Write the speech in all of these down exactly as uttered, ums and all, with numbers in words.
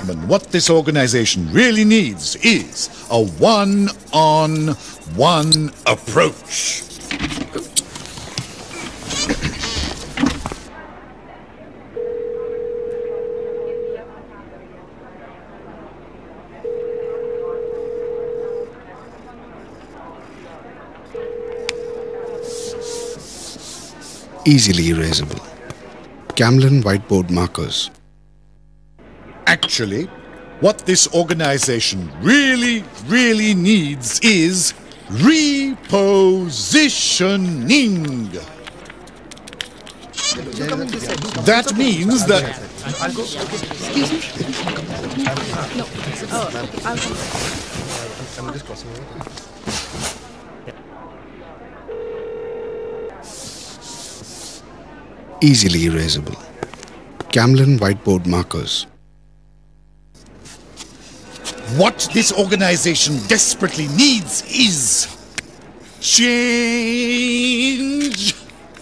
gentlemen, what this organization really needs is a one-on-one approach. Easily erasable. Camlin whiteboard markers. Actually, what this organization really, really needs is repositioning. That means that... Excuse me? No. Oh, okay. I'll come. I'm just crossing over. Easily erasable. Camlin whiteboard markers. What this organization desperately needs is change.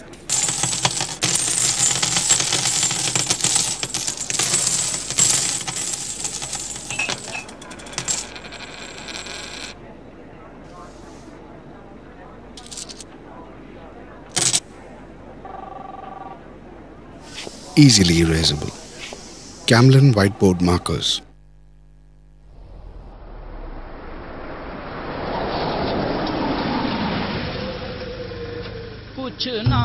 Easily erasable. Camlin whiteboard markers. कुछ ना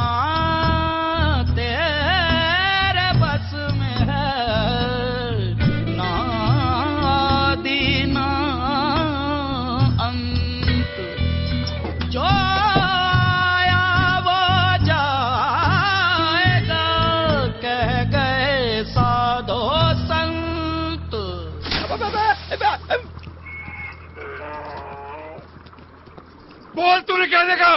तेरे बस में है ना दीना अंत जो आया वो जाएगा कह गए साधो संत बोल तूने क्या देखा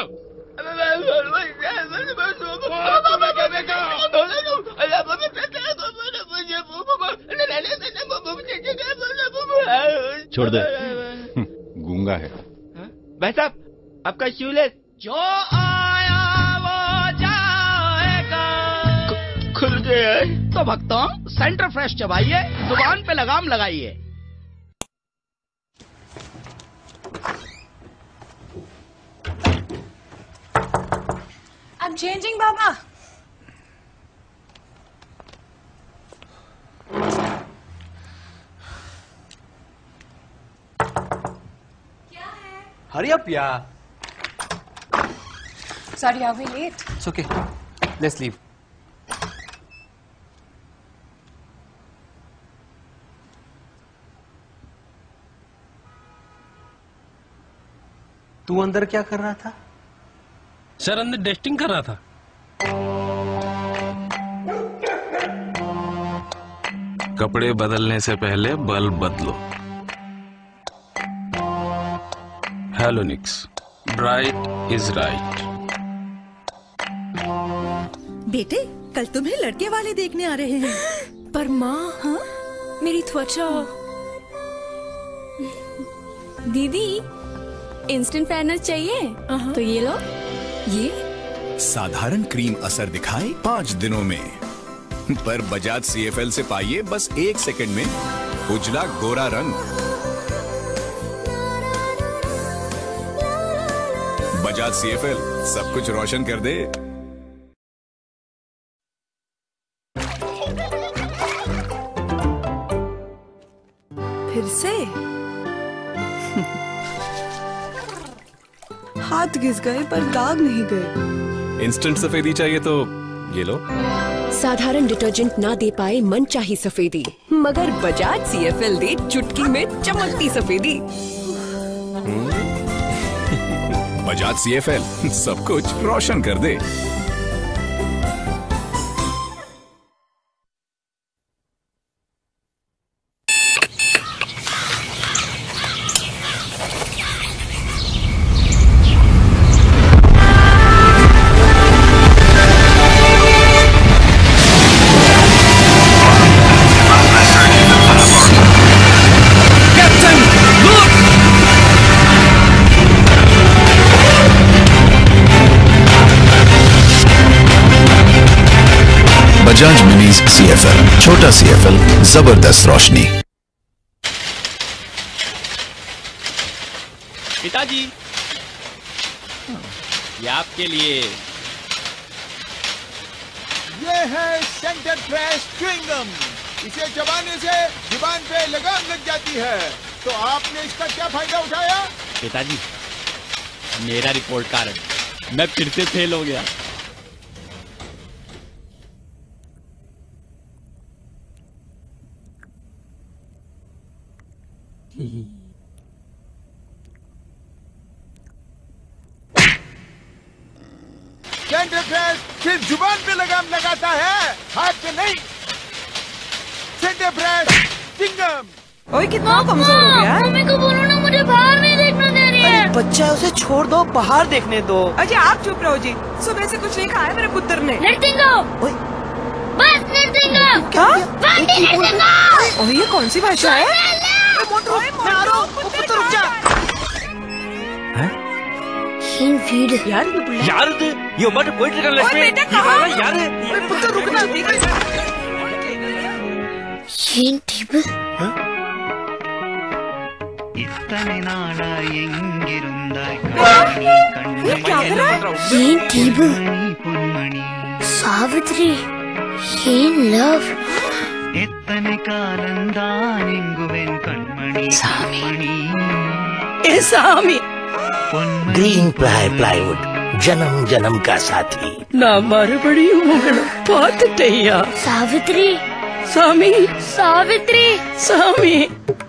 छोड़ दे गूंगा है भाई साहब आपका शूलेस जो आया वो जाएगा खुल गया तो भक्तों सेंटर फ्रेश चबाइए जुबान पे लगाम लगाइए I'm changing, Baba. Hurry up, yeah. Sorry, are we late? It's okay. Let's leave. तू अंदर क्या कर रहा था? सर अंदर टेस्टिंग कर रहा था कपड़े बदलने से पहले बल्ब बदलो हेलोनिक्स ब्राइट इज राइट बेटे कल तुम्हें लड़के वाले देखने आ रहे हैं पर माँ हाँ मेरी त्वचा दीदी इंस्टेंट फेयरनेस चाहिए तो ये लो ये साधारण क्रीम असर दिखाए पाँच दिनों में पर बजाज सी एफ एल से पाइए बस एक सेकंड में उजला गोरा रंग बजाज सी एफ एल सब कुछ रोशन कर दे फिर से हाथ घिस गए पर दाग नहीं गए इंस्टेंट सफेदी चाहिए तो ये लो साधारण डिटर्जेंट ना दे पाए मनचाही सफेदी मगर बजाज सी एफ एल दे चुटकी में चमकती सफेदी बजाज सी एफ एल सब कुछ रोशन कर दे Bajaj minis C F L छोटा सी एफ एल जबरदस्त रोशनी पिताजी, ये आपके लिए। ये है सेंटर फ्रेश च्युइंगम। इसे चबाने से जुबान पे लगाम लग जाती है। तो आपने इसका क्या फायदा उठाया? पिताजी, मेरा रिपोर्ट कार्ड, मैं फिर से फेल हो गया। सेंटर फ्रेश सिर्फ जुबान पे लगाम लगाता है, हाथ पे नहीं। Center Fresh chewing gum. ओए कितना कमजोर हो गया? मम्मी को बोलो ना, मुझे बाहर नहीं देखने दे रही है। बच्चा, उसे छोड़ दो, बाहर देखने दो। अजय आप चुप रहो जी, सुबह से कुछ नहीं खाया मेरे पुत्र ने। नरसिंगो, बस नरसिंगो। क्या? बंदी नरसिंगो। ओए ये कौन सी भाषा है? मैं आ रहा हूँ, पुत्र रुक जा। यार यार ये मत पोइट्री कर लेते बेटा कहाँ? यार पुत्र रुकना। இத்தனை நாளா எங்கிருந்தாய் ஏன் தீபு சாவித்ரி ஏன் லவ் எத்தனை காலந்தான் எங்குவேன் கண்மணி சாமி ए सामी। ग्रीन प्लाई प्लाईवुड जन्म जन्म का साथी ना மறுபடியும் உங்களை பார்த்துட்டேயா சாவித்ரி சாமி சாவித்ரி சாமி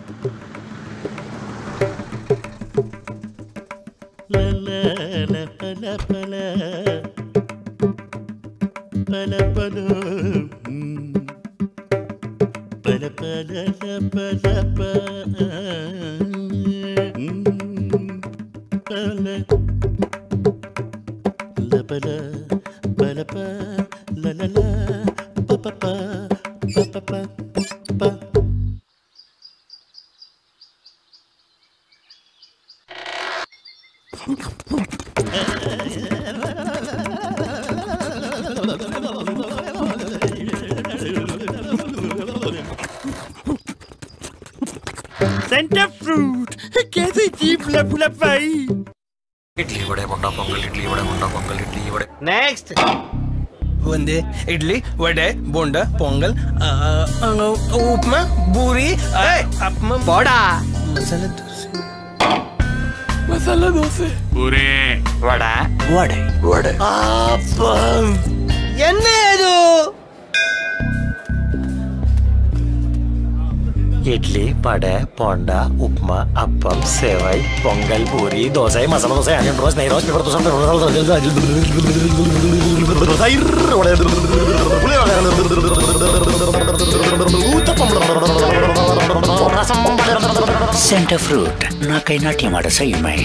सेंटर फ्रूट कैसे जीप लप लपाई। इडली वड़े बोंडा पोंगल इडली वड़े बोंडा पोंगल इडली वड़े नेक्स्ट ಒಂದೇ ಇಡ್ಲಿ ವಡೆ ಬೋಂಡ ಪೊಂಗಲ್ ಉಪ್ಮಾ ಬೂರಿ ಅಪ್ಪ ಬೋಡ ಮಸಾಲೆ ದೋಸೆ ಮಸಾಲೆ ದೋಸೆ पूरे वड़ा वड़े वड़े அப்பம் என்ன இது इडली वड़े पोंडा उपमा अप्पम सेवई पोंगल पूरी दोसा मसाला दोसा अनियन रोस्ट नहीं रोस्ट पेपर तो सेंटर फ्रूट ना कहीं ना टीमाटा सही मैं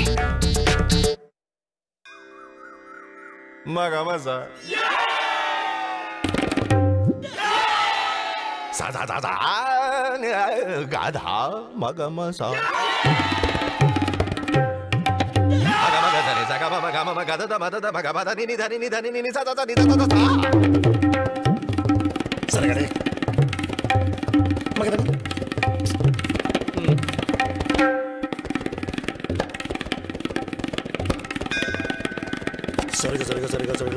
मगा मजा सा सा सा सा गाधा मगा मसा मगा मगा धरे सा मगा मगा मगा दा मगा दा मगा दा नी नी धा नी नी धा नी नी सा सा सा नी सा सा सा सरगड़े मगा दा सरगा सरगा सरगा सरगा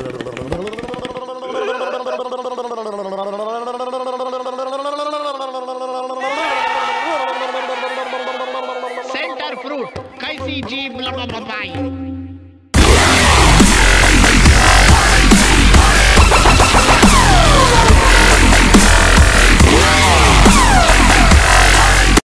सेंटर फ्रूट कैसी जीभ लपलपाई।